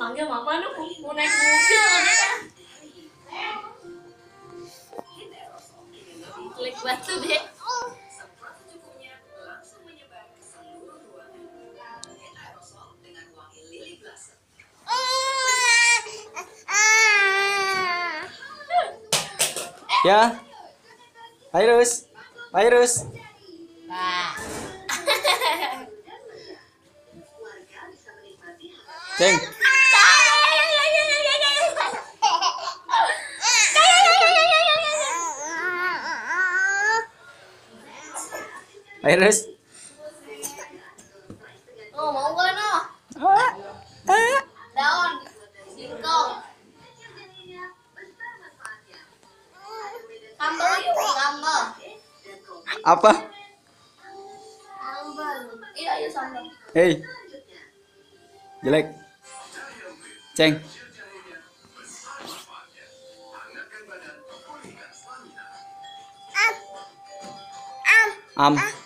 Panggil mama lu mau naik mobil aja. Klik batu deh. Ya, virus, virus. Nah. Ceng. Virus. Oh, mau gak no? Daun, singkong. Sambal yuk, sambal. Apa? Sambal. Iya, iya sambal. Hei. Jelek. Ceng. Am.